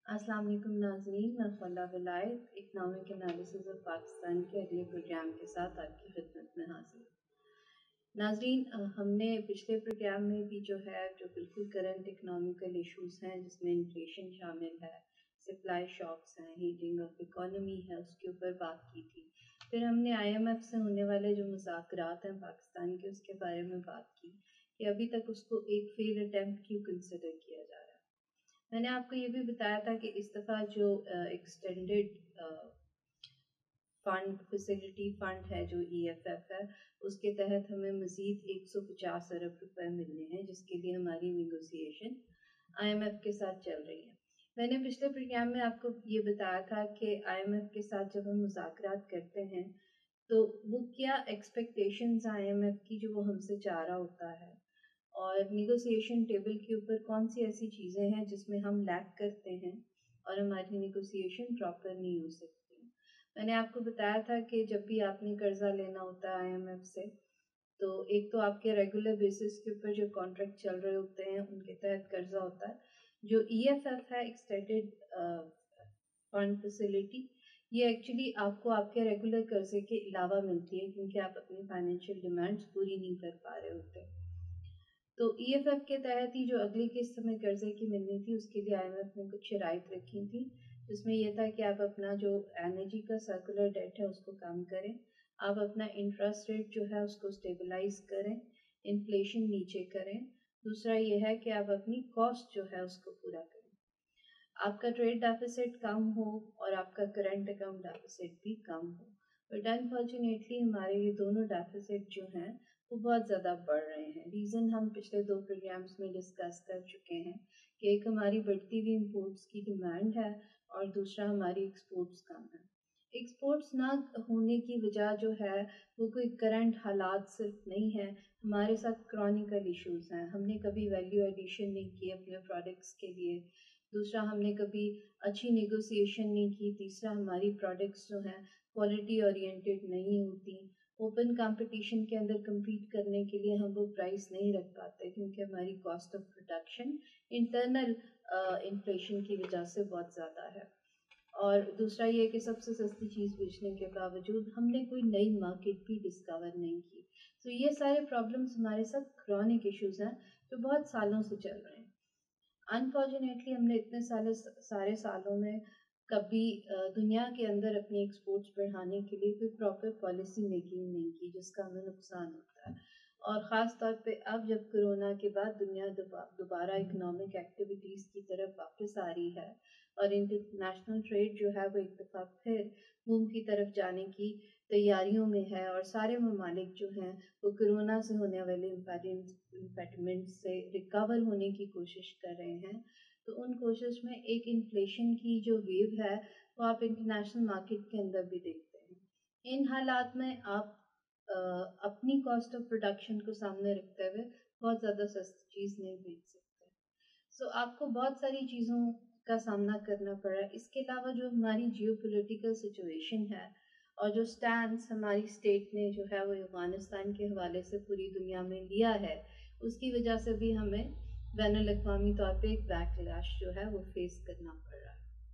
السلام علیکم ناظرین، میں خلا ولایت اکنامک انالیسز آف پاکستان کے اگلے پروگرام کے ساتھ آپ کی خدمت میں حاضر ہوں۔ ناظرین، ہم نے پچھلے پروگرام میں بھی جو بالکل کرنٹ اکنامیکل ایشوز ہیں جس میں انفلیشن شامل ہے، سپلائی شاکس ہیں، ہیٹنگ آف اکانومی ہے، اس کے اوپر بات کی تھی۔ پھر ہم نے IMF سے ہونے والے جو مذاکرات ہیں پاکستان کے، اس کے بارے میں بات کی کہ ابھی تک اس کو ایک فیل اٹیمپٹ کیوں کنسیڈر کیا جا رہا ہے۔ میں نے آپ کو یہ بھی بتایا تھا کہ اس دفعہ جو ایکسٹینڈڈ فنڈ فیسلٹی فنڈ ہے جو EFF ہے، اس کے تحت ہمیں مزید 150 ارب روپے ملنے ہیں، جس کے لیے ہماری نیگوسیشن IMF کے ساتھ چل رہی ہے۔ میں نے پچھلے پروگرام میں آپ کو یہ بتایا تھا کہ IMF کے ساتھ جب ہم مذاکرات کرتے ہیں تو وہ کیا ایکسپیکٹیشنز IMF کی جو وہ ہم سے چاہ رہا ہوتا ہے، اور نیگوسیشن ٹیبل کے اوپر کون سی ایسی چیزیں ہیں جس میں ہم لیک کرتے ہیں اور ہماری نیگوسیشن پراپر نہیں ہو سکتی۔ میں نے آپ کو بتایا تھا کہ جب بھی آپ نے قرضہ لینا ہوتا ہے IMF سے، تو ایک تو آپ کے ریگولر بیسس کے اوپر جو کانٹریکٹ چل رہے ہوتے ہیں ان کے تحت قرضہ ہوتا ہے۔ جو EFF ہے، ایکسٹینڈڈ فنڈ فیسلٹی، یہ ایکچولی آپ کو آپ کے ریگولر قرضے کے علاوہ ملتی ہے کیونکہ آپ اپنی فائنینشیل ڈیمانڈس پوری نہیں کر پا رہے ہوتے۔ تو EFF کے تحت ہی جو اگلی قسط میں قرضے کی ملنی تھی، اس کے لیے IMF نے کچھ شرائط رکھی تھی، جس میں یہ تھا کہ آپ اپنا جو انرجی کا سرکولر ڈیٹ ہے اس کو کم کریں، آپ اپنا انٹرسٹ ریٹ جو ہے اس کو اسٹیبلائز کریں، انفلیشن نیچے کریں، دوسرا یہ ہے کہ آپ اپنی کاسٹ جو ہے اس کو پورا کریں، آپ کا ٹریڈ ڈیفیسٹ کم ہو اور آپ کا کرنٹ اکاؤنٹ ڈیفیسٹ بھی کم ہو۔ بٹ انفارچونیٹلی ہمارے یہ دونوں ڈیفیسٹ جو ہیں وہ بہت زیادہ بڑھ رہے ہیں۔ ریزن ہم پچھلے 2 پروگرامز میں ڈسکس کر چکے ہیں کہ ایک ہماری بڑھتی ہوئی امپورٹس کی ڈیمانڈ ہے اور دوسرا ہماری ایکسپورٹس کم ہے۔ ایکسپورٹس نہ ہونے کی وجہ جو ہے وہ کوئی کرنٹ حالات صرف نہیں ہے، ہمارے ساتھ کرونیکل ایشوز ہیں۔ ہم نے کبھی ویلیو ایڈیشن نہیں کی اپنے پروڈکٹس کے لیے، دوسرا ہم نے کبھی اچھی نیگوسیشن نہیں کی، تیسرا ہماری پروڈکٹس جو ہیں کوالٹی اورینٹیڈ نہیں ہوتی، اوپن کمپٹیشن کے اندر کمپیٹ کرنے کے لیے ہم وہ پرائس نہیں رکھ پاتے کیونکہ ہماری cost of production internal inflation کی وجہ سے بہت زیادہ ہے، اور دوسرا یہ کہ سب سے سستی چیز بیچنے کے باوجود ہم نے کوئی نئی مارکیٹ بھی ڈسکور نہیں کی۔ تو یہ سارے پرابلمس ہمارے ساتھ کرونک ایشوز ہیں جو بہت سالوں سے چل رہے ہیں۔ انفارچونیٹلی ہم نے اتنے سارے سالوں میں کبھی دنیا کے اندر اپنی ایکسپورٹس بڑھانے کے لیے کوئی پراپر پالیسی میکنگ نہیں کی، جس کا ہمیں نقصان ہوتا ہے، اور خاص طور پہ اب جب کرونا کے بعد دنیا دوبارہ اکنامک ایکٹیویٹیز کی طرف واپس آ رہی ہے اور انٹرنیشنل ٹریڈ جو ہے وہ ایک دفعہ پھر بوم کی طرف جانے کی تیاریوں میں ہے، اور سارے ممالک جو ہیں وہ کرونا سے ہونے والے امپیڈمنٹ سے ریکور ہونے کی کوشش کر رہے ہیں۔ تو ان کوشش میں ایک انفلیشن کی جو ویو ہے وہ آپ انٹرنیشنل مارکیٹ کے اندر بھی دیکھتے ہیں۔ ان حالات میں آپ اپنی کاسٹ آف پروڈکشن کو سامنے رکھتے ہوئے بہت زیادہ سستی چیز نہیں بیچ سکتے، سو آپ کو بہت ساری چیزوں کا سامنا کرنا پڑ رہا ہے۔ اس کے علاوہ جو ہماری جیو پولیٹیکل سچویشن ہے اور جو سٹینڈس ہماری اسٹیٹ نے جو ہے وہ افغانستان کے حوالے سے پوری دنیا میں لیا ہے، اس کی وجہ سے بھی ہمیں بین الاقوامی طور پہ ایک بیک لیش جو ہے وہ فیس کرنا پڑ رہا ہے۔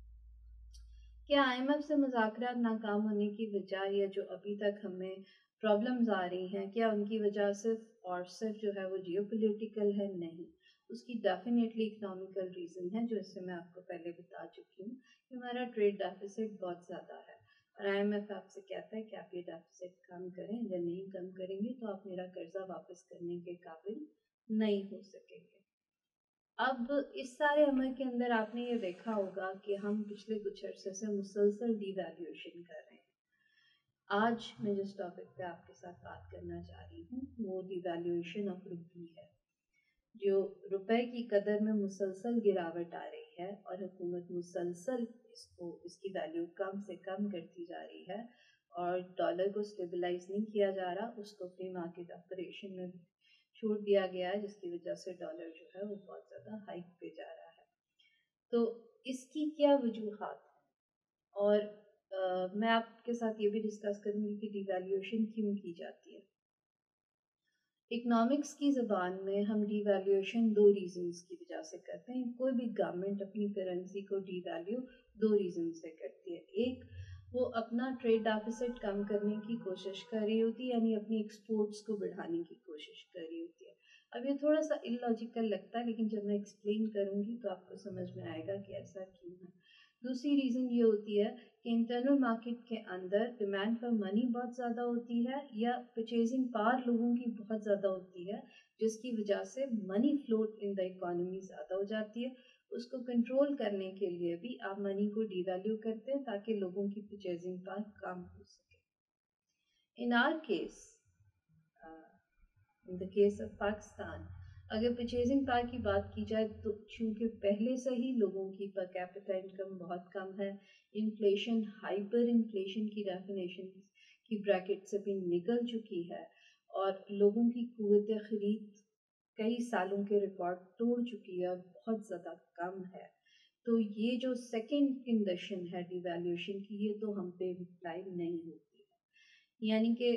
کیا IMF سے مذاکرات ناکام ہونے کی وجہ یا جو ابھی تک ہمیں پرابلمز آ رہی ہیں، کیا ان کی وجہ صرف اور صرف جو ہے وہ جیو پولیٹیکل ہے؟ نہیں، اس کی ڈیفینیٹلی اکنامیکل ریزن ہے، جو اس سے میں آپ کو پہلے بتا چکی ہوں کہ ہمارا ٹریڈ ڈیفیسٹ بہت زیادہ ہے، اور IMF آپ سے کہتا ہے کہ آپ یہ ڈیفیسٹ کم کریں، اگر نہیں کم کریں گے تو آپ میرا قرضہ واپس کرنے کے قابل نہیں ہو سکیں گے۔ اب اس سارے عمل کے اندر آپ نے یہ دیکھا ہوگا کہ ہم پچھلے کچھ عرصے سے مسلسل ڈی ویلیویشن کر رہے ہیں۔ آج میں جس ٹاپک پہ آپ کے ساتھ بات کرنا چاہ رہی ہوں وہ ڈی ویلیویشن آف روپی ہے، جو روپے کی قدر میں مسلسل گراوٹ آ رہی ہے اور حکومت مسلسل اس کی ویلیو کم سے کم کرتی جا رہی ہے، اور ڈالر کو اسٹیبلائز نہیں کیا جا رہا، اس کو فری مارکیٹ آپریشن میں چھوڑ دیا گیا ہے، جس کی وجہ سے ڈالر جو ہے وہ بہت زیادہ ہائک پہ جا رہا ہے۔ تو اس کی کیا وجوہات ہیں، اور میں آپ کے ساتھ یہ بھی ڈسکس کروں گی کہ ڈی ویلیویشن کیوں کی جاتی ہے۔ اکنامکس کی زبان میں ہم ڈی ویلیویشن 2 ریزنز کی وجہ سے کرتے ہیں. کوئی بھی گورنمنٹ اپنی کرنسی کو ڈی ویلیو 2 ریزن سے کرتی ہے. ایک، وہ اپنا ٹریڈ ڈیفیسٹ کم کرنے کی کوشش کر رہی ہوتی ہے، یعنی اپنی ایکسپورٹس کو بڑھانے کی کوشش کر رہی ہوتی ہے. اب یہ تھوڑا سا ان لاجیکل لگتا ہے، لیکن جب میں ایکسپلین کروں گی تو آپ کو سمجھ میں آئے گا کہ ایسا کیوں ہے. دوسری ریزن یہ ہوتی ہے کہ انٹرنل مارکیٹ کے اندر ڈیمانڈ فار منی بہت زیادہ ہوتی ہے، یا پرچیزنگ پاور لوگوں کی بہت زیادہ ہوتی ہے، جس کی وجہ سے منی فلوٹ ان دا اکانومی زیادہ ہو جاتی ہے. اس کو کنٹرول کرنے کے لیے بھی آپ منی کو ڈی ویلیو کرتے ہیں تاکہ لوگوں کی پرچیزنگ پاور کم ہو سکے. In our case, in the case of Pakistan, اگر پرچیزنگ پاور کی بات کی جائے تو چونکہ پہلے سے ہی لوگوں کی پر کیپٹا انکم بہت کم ہے، انفلیشن ہائپر انفلیشن کی ڈیفینیشن کی بریکٹ سے بھی نکل چکی ہے، اور لوگوں کی قوت خرید کئی سالوں کے ریکارڈ توڑ چکی ہے اور بہت زیادہ کم ہے. تو یہ جو سیکنڈ کنڈیشن ہے ڈی ویلیویشن کی، یہ تو ہم پہ اپلائی نہیں ہوتی ہے. یعنی کہ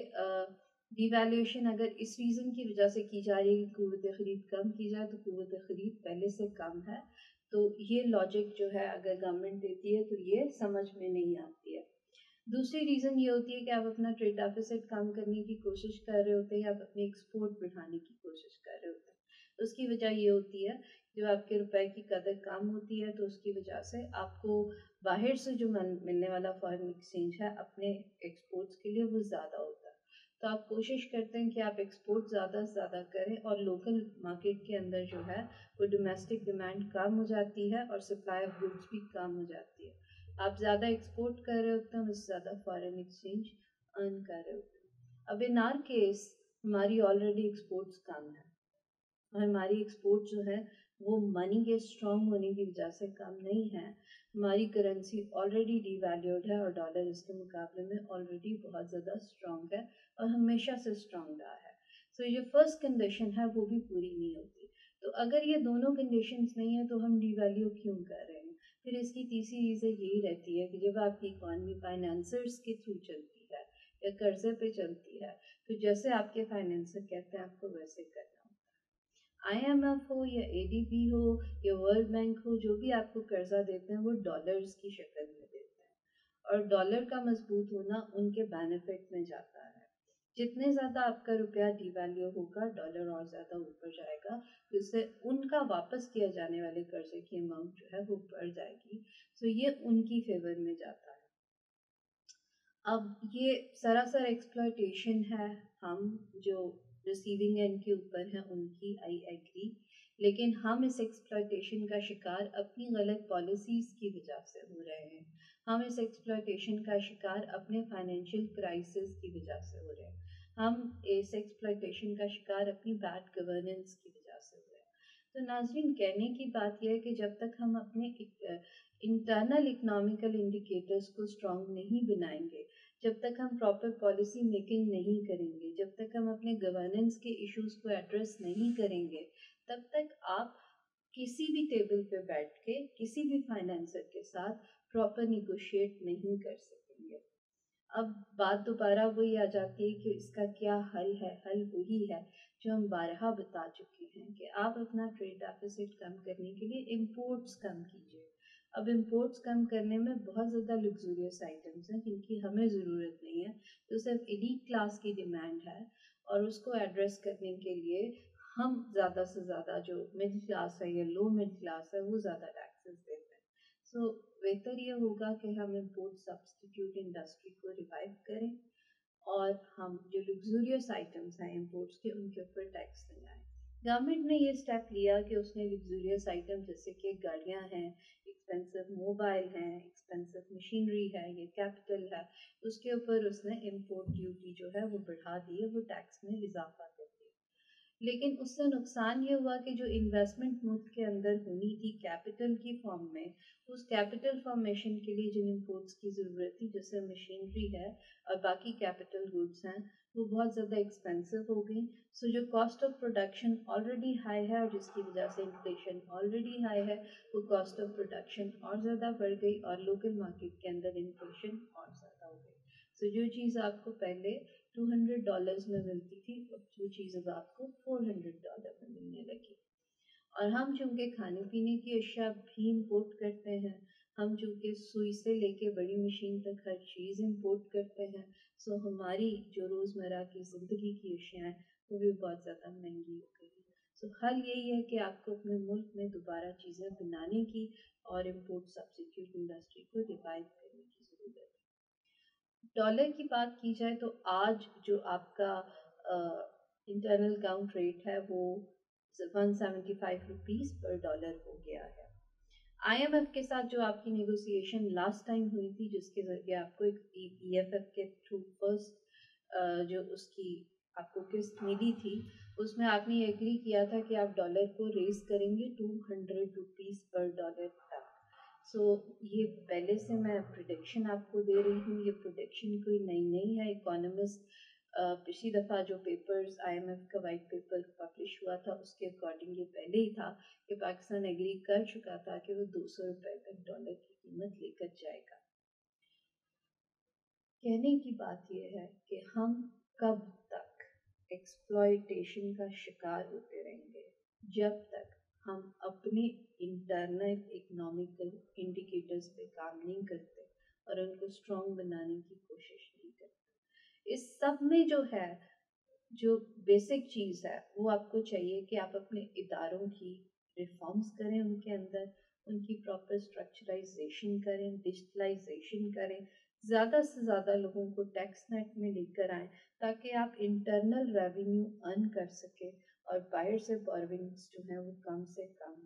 ڈی ویلیویشن اگر اس ریزن کی وجہ سے کی جا رہی ہے کہ قوت خرید کم کی جائے، تو قوت خرید پہلے سے کم ہے، تو یہ لاجک جو ہے اگر گورنمنٹ دیتی ہے تو یہ سمجھ میں نہیں آتی ہے. دوسری ریزن یہ ہوتی ہے کہ آپ اپنا ٹریڈ ڈیفیسٹ کم کرنے کی کوشش کر رہے ہوتے ہیں، یا آپ اپنی ایکسپورٹ بڑھانے کی کوشش کر رہے ہوتے ہیں. اس کی وجہ یہ ہوتی ہے جو آپ کے روپے کی قدر کم ہوتی ہے، تو اس کی وجہ سے آپ کو باہر سے جو ملنے والا فارن ایکسچینج ہے اپنے ایکسپورٹس کے لیے وہ زیادہ ہوتا ہے. تو آپ کوشش کرتے ہیں کہ آپ ایکسپورٹ زیادہ سے زیادہ کریں، اور لوکل مارکیٹ کے اندر جو ہے وہ ڈومیسٹک ڈیمانڈ کم ہو جاتی ہے اور سپلائی آف گڈس بھی کم ہو جاتی ہے. آپ زیادہ ایکسپورٹ کر رہے ہوتے ہیں، اس سے زیادہ فارن ایکسچینج ارن کر رہے ہوتے ہیں. اب ان آر کیس ہماری آلریڈی ایکسپورٹس کم ہے، اور ہماری ایکسپورٹ جو ہے وہ منی کے اسٹرانگ ہونے کی وجہ سے کم نہیں ہے. ہماری کرنسی آلریڈی ڈی ویلیوڈ ہے، اور ڈالر اس کے مقابلے میں آلریڈی بہت زیادہ اسٹرانگ ہے اور ہمیشہ سے اسٹرانگ رہا ہے. سو یہ فرسٹ کنڈیشن ہے وہ بھی پوری نہیں ہوتی. تو اگر یہ دونوں کنڈیشنز نہیں ہیں تو ہم ڈی ویلیو کیوں کر رہے ہیں؟ پھر اس کی تیسری ریزن یہی رہتی ہے کہ جب آپ کی اکانومی فائنانسرز کے تھرو چلتی ہے یا قرضے پہ چلتی ہے، تو جیسے آپ کے فائنینسر کہتے ہیں آپ کو ویسے کرنا ہوتا ہے. آئی ایم ایف ہو یا اے ڈی بی ہو یا ورلڈ بینک ہو، جو بھی آپ کو قرضہ دیتے ہیں وہ ڈالرز کی شکل میں دیتے ہیں، اور ڈالر کا مضبوط ہونا ان کے بینیفٹ میں جاتا ہے. جتنے زیادہ آپ کا روپیہ ڈی ویلیو ہوگا، ڈالر اور زیادہ اوپر جائے گا، جس سے ان کا واپس کیا جانے والے قرضے کی اماؤنٹ جو ہے وہ بڑھ جائے گی. سو یہ ان کی فیور میں جاتا ہے. اب یہ سراسر ایکسپلائٹیشن ہے، ہم جو ریسیونگ اینڈ کے اوپر ہیں ان کی، آئی ایگری، لیکن ہم اس ایکسپلائٹیشن کا شکار اپنی غلط پالیسیز کی وجہ سے ہو رہے ہیں. ہم اس ایکسپلائٹیشن کا شکار اپنے فائنینشیل کرائسس کی وجہ سے ہو رہے ہیں. ہم اس ایکسپلائٹیشن کا شکار اپنی بیڈ گورننس کی وجہ سے ہو رہے ہیں. تو ناظرین، کہنے کی بات یہ ہے کہ جب تک ہم اپنے انٹرنل اکنامیکل انڈیکیٹرز کو اسٹرانگ نہیں بنائیں گے، جب تک ہم پراپر پالیسی میکنگ نہیں کریں گے، جب تک ہم اپنے گورننس کے ایشوز کو ایڈریس نہیں کریں گے، تب تک آپ کسی بھی ٹیبل پہ بیٹھ کے کسی بھی فائنینسر کے ساتھ پراپر نیگوشیٹ نہیں کر سکیں گے. اب بات دوبارہ وہی آ جاتی ہے کہ اس کا کیا حل ہے. حل وہی ہے جو ہم بارہا بتا چکے ہیں کہ آپ اپنا ٹریڈ ڈیفیسٹ کم کرنے کے لیے امپورٹس کم کیجیے. اب امپورٹس کم کرنے میں بہت زیادہ لگزوریس آئٹمس ہیں جن کی ہمیں ضرورت نہیں ہے، تو صرف ایلیٹ کلاس کی ڈیمانڈ ہے، اور اس کو ایڈریس کرنے کے لیے ہم زیادہ سے زیادہ جو مڈل کلاس ہے یا لو مڈل کلاس ہے وہ زیادہ ٹیکسز دیتے ہیں. سو بہتر یہ ہوگا کہ ہم امپورٹ سبسٹیٹیوٹ انڈسٹری کو ریوائیو کریں، اور ہم جو لگزوریس آئٹمس ہیں امپورٹس کے ان کے اوپر ٹیکس لگائیں. گورنمنٹ نے یہ اسٹیپ لیا کہ اس نے لگزوریس آئٹم جیسے کہ گاڑیاں ہیں، ایکسپینسو موبائل ہیں، ایکسپینسو مشینری ہے، یہ کیپٹل ہے، اس کے اوپر اس نے امپورٹ ڈیوٹی جو ہے وہ بڑھا دی ہے، وہ ٹیکس میں اضافہ کر دیا. لیکن اس سے نقصان یہ ہوا کہ جو انویسٹمنٹ ملک کے اندر ہونی تھی کیپٹل کی فارم میں، اس کیپٹل فارمیشن کے لیے جن امپورٹس کی ضرورت تھی جیسے مشینری ہے اور باقی کیپٹل گڈس ہیں، وہ بہت زیادہ ایکسپینسو ہو گئی. سو جو cost of production already high ہے اور جس کی وجہ سے انفلیشن آلریڈی ہائی ہے، وہ کاسٹ آف پروڈکشن اور زیادہ بڑھ گئی اور لوکل مارکیٹ کے اندر انفلیشن اور زیادہ ہو گئی. سو جو چیز آپ کو پہلے $200 में मिलती थी, अब जो चीज़ अब आपको $400 में मिलने लगी। और हम चूँकि खाने पीने की अशिया भी इम्पोर्ट करते हैं, हम चूँकि सुई से लेके बड़ी मशीन तक हर चीज़ इम्पोर्ट करते हैं, सो हमारी जो रोज़मर्रा की ज़िंदगी की अशियाँ हैं वो भी बहुत ज़्यादा महंगी हो गई हैं। सो हल यही है कि आपको अपने मुल्क में दोबारा चीज़ें बनाने की और इम्पोर्ट सब्स्टिट्यूट इंडस्ट्री को रिवाइव करने की ज़रूरत है। डॉलर की बात की जाए तो आज जो आपका इंटरनल काउंट रेट है वो 175 रुपीज़ पर डॉलर हो गया है। IMF के साथ जो आपकी नेगोशिएशन लास्ट टाइम हुई थी, जिसके ज़रिए आपको एक EFF के थ्रू फर्स्ट जो उसकी आपको किस्त मिली थी, उसमें आपने ये एग्री किया था कि आप डॉलर को रेज करेंगे 200 रुपीज़ पर डॉलर तक। सो ये पहले से मैं प्रोडिक्शन आपको दे रही हूँ, ये प्रोडिक्शन कोई नई नहीं है। इकोनॉमिस्ट पिछली दफ़ा जो पेपर्स IMF का वाइट पेपर पब्लिश हुआ था उसके अकॉर्डिंग ये पहले ही था कि पाकिस्तान एग्री कर चुका था कि वो 200 रुपए तक डॉलर की कीमत लेकर जाएगा। कहने की बात यह है कि हम कब तक एक्सप्लॉयटेशन का शिकार होते रहेंगे जब तक हम अपने इंटरनल इकोनॉमिकल इंडिकेटर्स पे काम नहीं करते और उनको स्ट्रॉन्ग बनाने की कोशिश नहीं करते। इस सब में जो है, जो बेसिक चीज़ है वो आपको चाहिए कि आप अपने इदारों की रिफॉर्म्स करें, उनके अंदर उनकी प्रॉपर स्ट्रक्चराइजेशन करें, डिजिटलाइजेशन करें, ज़्यादा से ज़्यादा लोगों को टैक्स नेट में लेकर आएँ ताकि आप इंटरनल रेवेन्यू अर्न कर सकें और बाहर से बोरोविंग्स जो हैं वो कम से कम।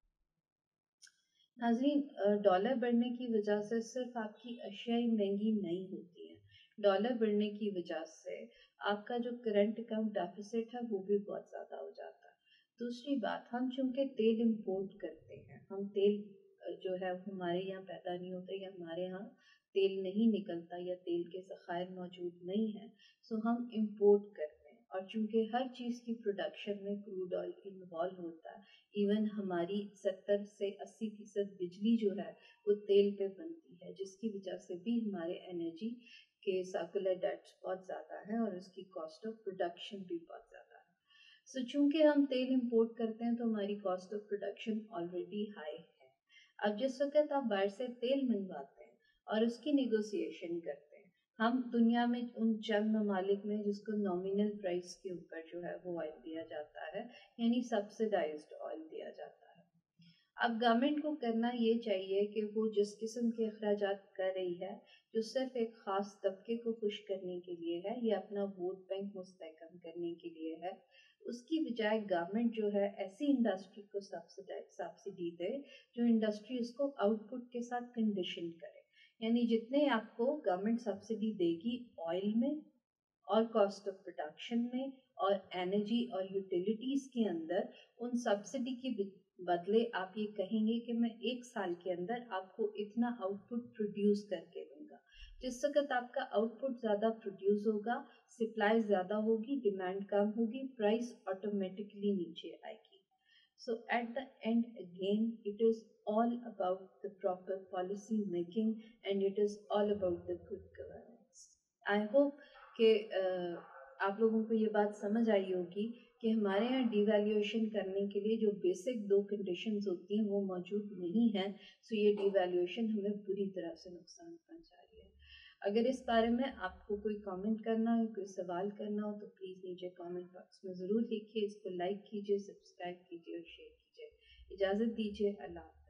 नाज़रीन, डॉलर बढ़ने की वजह से सिर्फ आपकी अशिया ही महंगी नहीं होती है, डॉलर बढ़ने की वजह से आपका जो करंट अकाउंट डेफिसिट है वो भी बहुत ज़्यादा हो जाता है। दूसरी बात, हम चूँकि तेल इंपोर्ट करते हैं, हम तेल जो है हमारे यहाँ पैदा नहीं होता या हमारे यहाँ तेल नहीं निकलता या तेल के ज़खायर मौजूद नहीं है, सो हम इंपोर्ट करते हैं। और चूँकि हर चीज़ की प्रोडक्शन में क्रूड ऑयल इन्वॉल्व होता है, इवन हमारी 70 से 80% बिजली जो है वो तेल पे बनती है, जिसकी वजह से भी हमारे एनर्जी के सर्कुलर डेट्स बहुत ज़्यादा है और उसकी कॉस्ट ऑफ प्रोडक्शन भी बहुत ज़्यादा है। सो चूँकि हम तेल इंपोर्ट करते हैं तो हमारी cost of production already high है। अब जिस वक्त आप बाहर से तेल मंगवाते हैं और उसकी नेगोशिएशन करते हैं, हम दुनिया में उन चंद ममालिक में जिसको नॉमिनल प्राइस के ऊपर जो है वो ऑयल दिया जाता है, यानी सब्सिडाइज्ड ऑयल दिया जाता है। अब गवर्नमेंट को करना ये चाहिए कि वो जिस किस्म के अखराजात कर रही है, जो सिर्फ एक ख़ास तबके को खुश करने के लिए है या अपना वोट बैंक मुस्तहकम करने के लिए है, उसकी बजाय गवर्नमेंट जो है ऐसी इंडस्ट्री को सब्सिडी दे जो इंडस्ट्री उसको आउटपुट के साथ कंडीशन करे। यानी जितने आपको गवर्नमेंट सब्सिडी देगी ऑयल में और कॉस्ट ऑफ प्रोडक्शन में और एनर्जी और यूटिलिटीज़ के अंदर, उन सब्सिडी के बदले आप ये कहेंगे कि मैं 1 साल के अंदर आपको इतना आउटपुट प्रोड्यूस करके दूंगा। जिस वक्त आपका आउटपुट ज़्यादा प्रोड्यूस होगा, सप्लाई ज़्यादा होगी, डिमांड कम होगी, प्राइस ऑटोमेटिकली नीचे आएगी। So at the end again, it is all about the proper policy making and it is all about the good governance. I hope कि आप लोगों को ये बात समझ आई होगी कि हमारे यहाँ डिवैल्यूएशन करने के लिए जो बेसिक 2 कंडीशंस होती हैं वो मौजूद नहीं है, सो ये डिवैल्यूएशन हमें बुरी तरह से नुकसान पहुँचा रही है। अगर इस बारे में आपको कोई कमेंट करना हो, कोई सवाल करना हो तो प्लीज़ नीचे कमेंट बॉक्स में ज़रूर लिखिए। इसको लाइक कीजिए, सब्सक्राइब कीजिए और शेयर कीजिए। इजाज़त दीजिए, अल्लाह।